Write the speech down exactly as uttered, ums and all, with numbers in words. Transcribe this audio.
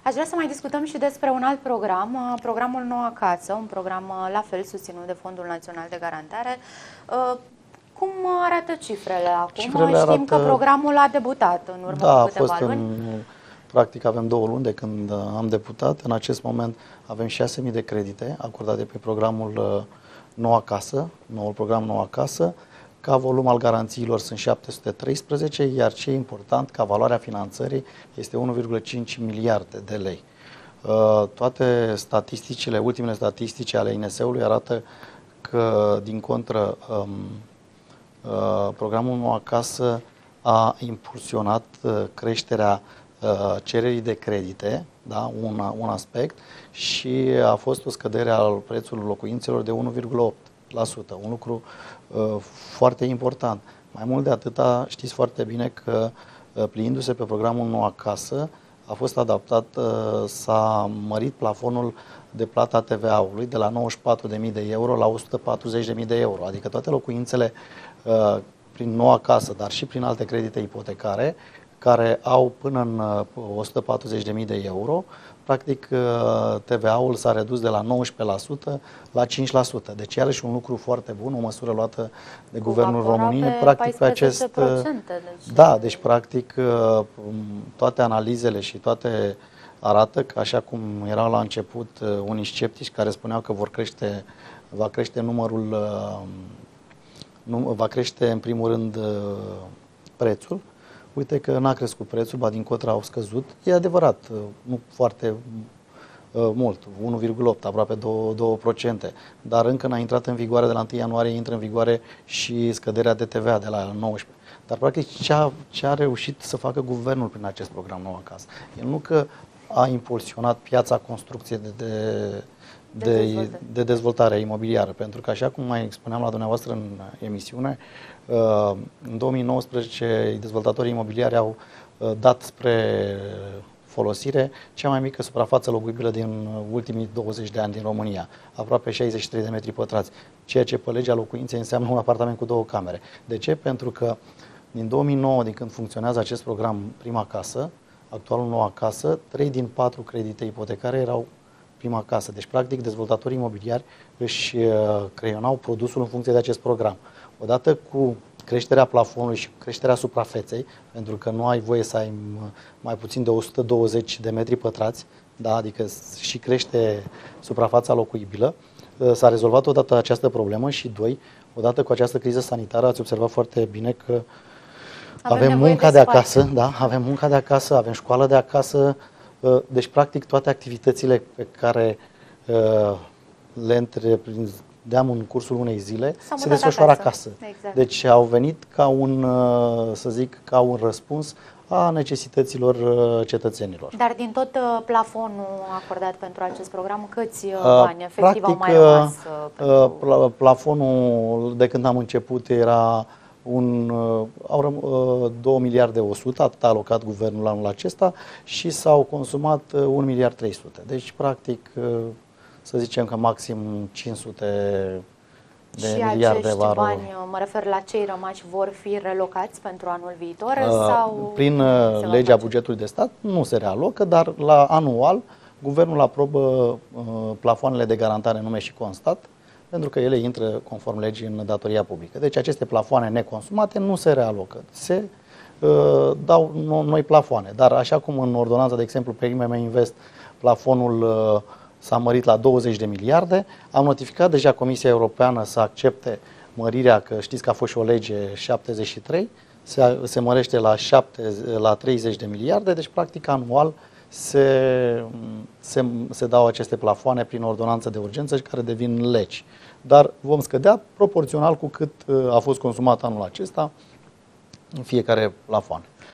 Aș vrea să mai discutăm și despre un alt program, programul Noua Casă, un program la fel susținut de Fondul Național de Garantare. Cum arată cifrele acum? Cifrele Știm arată... că programul a debutat în urmă da, cu câteva a fost luni. În, practic avem două luni de când am debutat. În acest moment avem șase mii de credite acordate pe programul Noua Casă, noul program Noua Casă. Ca volum al garanțiilor sunt șapte sute treisprezece, iar ce e important, ca valoarea finanțării este unu virgulă cinci miliarde de lei. Toate statisticile, ultimele statistici ale I N S E-ului arată că, din contră, programul Noua Casă a impulsionat creșterea cererii de credite, da? un, un aspect, și a fost o scădere al prețului locuințelor de unu virgulă opt la sută, un lucru uh, foarte important. Mai mult de atâta, știți foarte bine că uh, pliindu-se pe programul Noua Casă, a fost adaptat, uh, s-a mărit plafonul de plata T V A-ului de la nouăzeci și patru de mii de euro la o sută patruzeci de mii de euro, adică toate locuințele uh, prin Noua Casă, dar și prin alte credite ipotecare, care au până în uh, o sută patruzeci de mii de euro, practic T V A-ul s-a redus de la nouăsprezece la sută la cinci la sută. Deci iarăși un lucru foarte bun, o măsură luată de Cu Guvernul României. Pe practic pe acest deci... Da, deci practic toate analizele și toate arată că, așa cum erau la început unii sceptici care spuneau că vor crește, va crește numărul, nu, va crește în primul rând prețul. Uite că n-a crescut prețul, ba din contră au scăzut. E adevărat, nu foarte uh, mult, unu virgulă opt, aproape două la sută, dar încă n-a intrat în vigoare, de la întâi ianuarie intră în vigoare și scăderea de T V A de la nouăsprezece. Dar practic ce a, ce a reușit să facă guvernul prin acest program Noua Casă? El nu că a impulsionat piața construcției de, de, de, de, dezvoltare. de dezvoltare imobiliară, pentru că, așa cum mai spuneam la dumneavoastră în emisiune, în două mii nouăsprezece dezvoltatorii imobiliari au dat spre folosire cea mai mică suprafață locuibilă din ultimii douăzeci de ani din România, aproape șaizeci și trei de metri pătrați, ceea ce pe legea locuinței înseamnă un apartament cu două camere. De ce? Pentru că din două mii nouă, din când funcționează acest program Prima Casă, actualul Noua Casă, trei din patru credite ipotecare erau Prima Casă. Deci, practic, dezvoltatorii imobiliari își creionau produsul în funcție de acest program. Odată cu creșterea plafonului și creșterea suprafeței, pentru că nu ai voie să ai mai puțin de o sută douăzeci de metri pătrați, da? Adică și crește suprafața locuibilă, s-a rezolvat odată această problemă și, doi, odată cu această criză sanitară, ați observat foarte bine că avem, avem munca de, de acasă, da? Avem munca de acasă, avem școală de acasă, deci, practic, toate activitățile pe care le întreprindeam în cursul unei zile se desfășoară acasă. acasă. Exact. Deci au venit ca un, să zic, ca un răspuns a necesităților cetățenilor. Dar din tot plafonul acordat pentru acest program, câți bani efectiv Practic, au mai rămas? Pentru... Plafonul de când am început era un, au două miliarde o sută, atât a alocat guvernul anul acesta, și s-au consumat un miliard trei sute. Deci, practic, să zicem că maxim cinci sute de și miliarde acești va bani, mă refer la cei rămași, vor fi relocați pentru anul viitor? Uh, sau prin legea bugetului de stat nu se realocă, dar la anual guvernul aprobă uh, plafoanele de garantare nume și constat, pentru că ele intră conform legii în datoria publică. Deci aceste plafoane neconsumate nu se realocă. Se uh, dau noi plafoane, dar așa cum în ordonanța, de exemplu, pe I M M Invest, plafonul uh, s-a mărit la douăzeci de miliarde, am notificat deja Comisia Europeană să accepte mărirea, că știți că a fost și o lege șaptezeci și trei, se, se mărește la, șapte, la treizeci de miliarde, deci practic anual se, se, se dau aceste plafoane prin ordonanță de urgență și care devin legi. Dar vom scădea proporțional cu cât a fost consumat anul acesta în fiecare plafon.